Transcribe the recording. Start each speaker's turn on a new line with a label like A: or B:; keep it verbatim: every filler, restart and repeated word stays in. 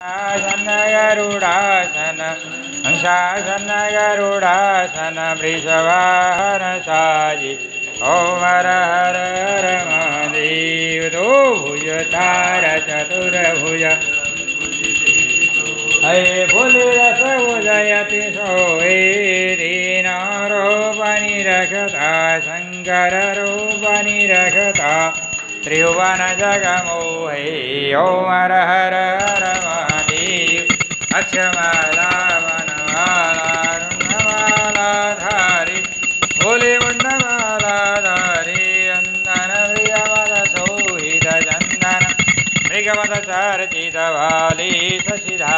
A: आसन गरुडासन हंसासन गरुडासन वृषवाहन साजी ओम हर हर हर महादेव। दो भुज तार चतुर्भुज हये भोले रस उदयति सोए दीन रूपनि रखता शंकर रूपनि रखता त्रिभुवन जगमोहे। ओम हर हर हर महादेव। अक्षमाला वनमाला रुण्डमाला धारी भोले मुंडमाला धारी अंदन प्रियमद सोहित चंदन मृगमद चर्चित भाली शशिधा